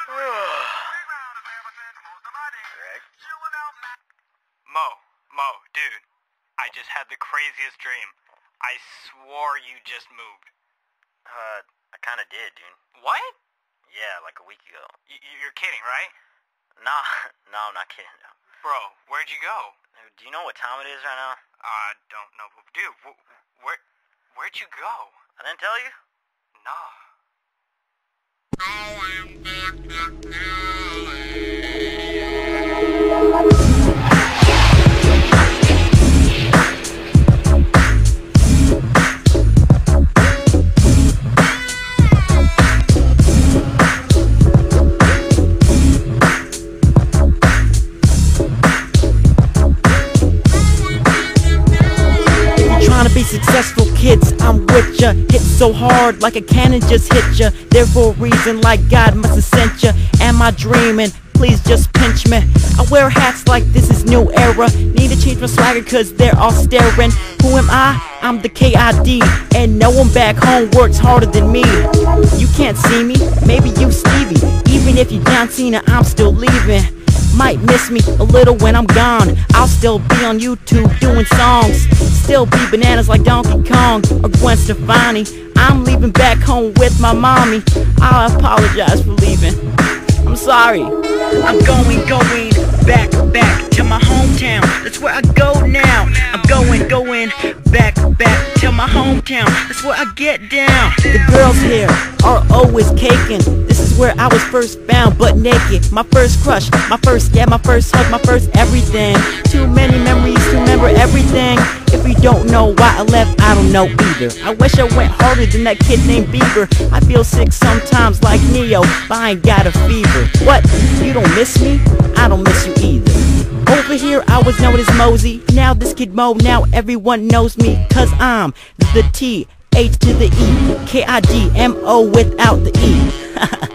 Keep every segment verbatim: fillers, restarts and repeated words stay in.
Greg? Mo, Mo, dude, I just had the craziest dream. I swore you just moved. Uh, I kinda did, dude. What? Yeah, like a week ago. Y you're kidding, right? Nah, no, I'm not kidding. No. Bro, where'd you go? Do you know what time it is right now? I don't know. Dude, wh where, where'd you go? I didn't tell you? Nah. Be successful kids, I'm with ya. Hit so hard like a cannon just hit ya. There for a reason, like God must have sent ya. Am I dreaming? Please just pinch me. I wear hats like this is new era. Need to change my swagger cause they're all staring. Who am I? I'm the K I D. And no one back home works harder than me. You can't see me, maybe you Stevie. Even if you John Cena, I'm still leaving. Might miss me a little when I'm gone. I'll still be on YouTube doing songs. Still be bananas like Donkey Kong or Gwen Stefani. I'm leaving back home with my mommy. I apologize for leaving. I'm sorry. I'm going, going back, back to my hometown. That's where I go now. I'm going, going back, back to my hometown. That's where I get down. The girls here are always caking. This is where I was first found, butt naked. My first crush, my first yeah, my first hug, my first everything. Too many memories to remember everything. If you don't know why I left, I don't know either. I wish I went harder than that kid named Bieber. I feel sick sometimes like Neo, but I ain't got a fever. What? You don't miss me? I don't miss you either. Over here I was known as Mosey. Now this kid Mo, now everyone knows me. Cause I'm the T, H to the E, K I D M O without the E.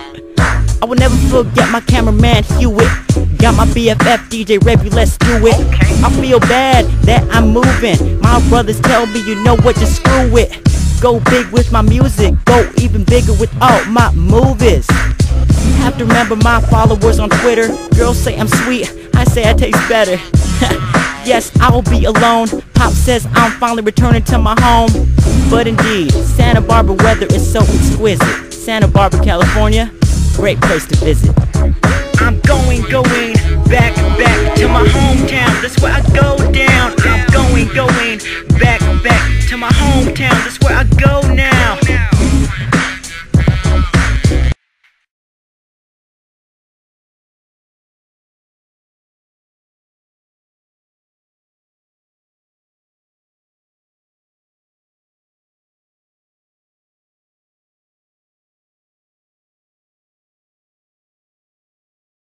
I will never forget my cameraman Hewitt. Got my B F F D J Revy, let's do it. I feel bad that I'm moving. My brothers tell me you know what, just screw it. Go big with my music, go even bigger with all my movies. Have to remember my followers on Twitter. Girls say I'm sweet, I say I taste better. Yes, I will be alone. Pop says I'm finally returning to my home. But indeed, Santa Barbara weather is so exquisite. Santa Barbara, California, great place to visit. I'm going, going back, back to my hometown. That's where I go down. I'm going, going back, back to my hometown. That's where I go now.